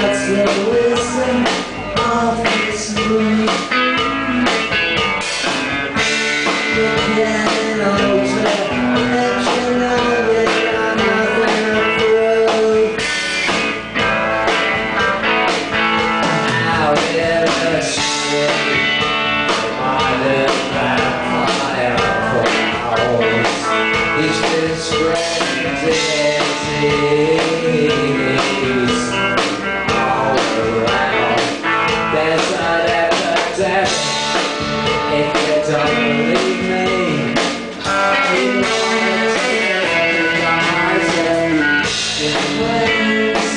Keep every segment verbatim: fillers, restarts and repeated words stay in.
What's the wisdom of this moon? You're getting older, and you know that you're nothing to prove. How did the shit reminded vampire crowds? He's been spreading disease all around. There's an epidemic. If you don't believe me, you wanna take the guys and ways.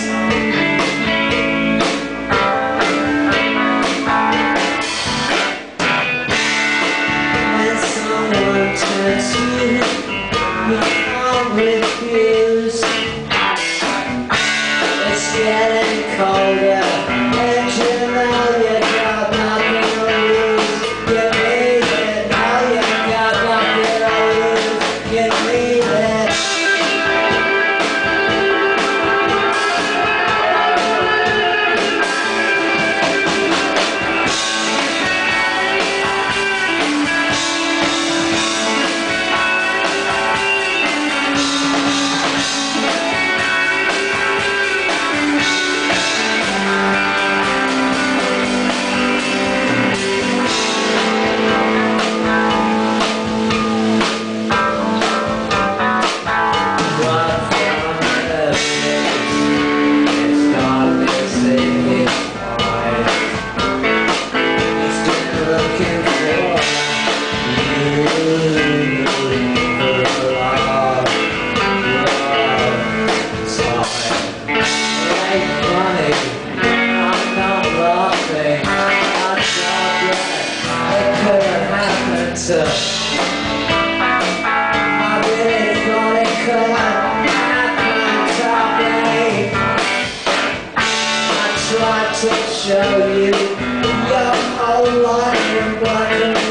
When someone turns you, you can't refuse. It's getting colder, and you know you got nothing to lose. You need it, now you got nothing to lose. You need it. So I really thought it could happen someday. I tried to show you your whole life in black and white.